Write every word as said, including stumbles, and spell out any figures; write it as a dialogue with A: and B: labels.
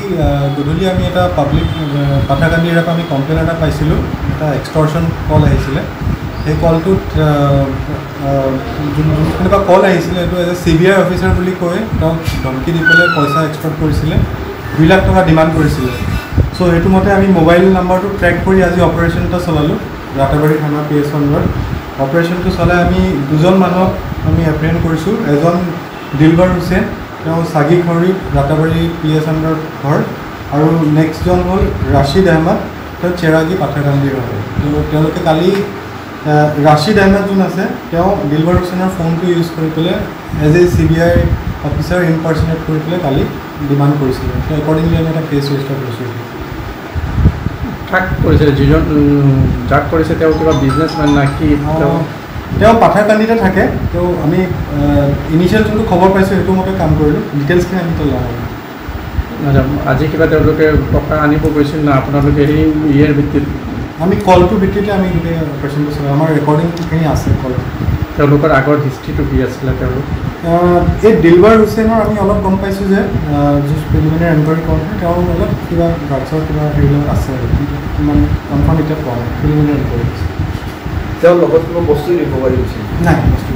A: গধূলি আমি এটা পাব্লিক পাঠাকান্দিৰ পৰা আমি কমপ্লেইন এটা পাইছিলোঁ, এটা এক্সটৰ্শ্যন কল আহিছিলে। সেই কলটোত যোনবা কল আহিছিলে এইটো as a C B I officer বুলি কৈ তেওঁক ধমকি দি পেলাই পইচা এক্সপৰ্ট কৰিছিলে, দুই লাখ টকা ডিমাণ্ড কৰিছিলে। চ' সেইটো মতে আমি মোবাইল নাম্বাৰটো ট্ৰেক কৰি আজি অপাৰেশ্যন এটা চলালোঁ ৰাতাবাৰী থানা পি এছ আণ্ডাৰত। অপাৰেশ্যনটো চলাই আমি দুজন মানুহক আমি এপ্ৰিহেণ্ড কৰিছোঁ। এজন দিলবাৰ হুছেইন, তেওঁ চাগিখৰি ৰাতাবাৰী পি এছ আণ্ডাৰত ঘৰ, আৰু নেক্সটজন হ'ল ৰাছিদ আহমেদ, তেওঁ চেৰাগী পাঠাকান্দিৰ হয়। তো তেওঁলোকে কালি ৰাছিদ আহমেদ যোন আছে তেওঁ দিলবাৰ হুছেইনৰ ফোনটো ইউজ কৰি পেলাই as a C B I officer impersonate কৰি পেলাই কালি ডিমাণ্ড কৰিছিলে। তো একৰ্ডিংলি আমি এটা কেছ ৰেজিষ্টাৰ কৰিছোঁ।
B: ট্ৰাক কৰিছে যিজন ট্ৰাক কৰিছে তেওঁ কিবা বিজনেছমেন না কি?
A: তেওঁ পাঠাকান্দিতে থাকে। তো আমি ইনিচিয়েল যোনটো খবৰ পাইছোঁ সেইটো মতে কাম কৰিলোঁ, ডিটেইলছখিনি আমি লওঁ।
B: আজি কিবা তেওঁলোকে টকা আনিব গৈছিল না আপোনালোকে সেই ইয়াৰ ভিত্তিত?
A: আমি কলটোৰ ভিত্তিতে আমি গোটেই অপাৰেশ্যনটো চলাওঁ, আমাৰ ৰেকৰ্ডিংখিনি আছে কল।
B: তেওঁলোকৰ আগৰ হিষ্ট্ৰীটো কি আছিলে? তেওঁলোক
A: এই দিলবাৰ হুছেইনৰ আমি অলপ গম পাইছোঁ যে প্ৰিলিমিনাৰী এনকুৱাৰী কৰোঁতে তেওঁ অলপ কিবা ড্ৰাগছৰ কিবা হেৰিবিলাক আছে, ইমান কনফাৰ্ম এতিয়া পোৱা নাই। প্ৰিলিমিনাৰী এনকুৱাৰী
C: তেওঁৰ লগত কিবা বস্তু দিব পাৰিছিল?
A: নাই।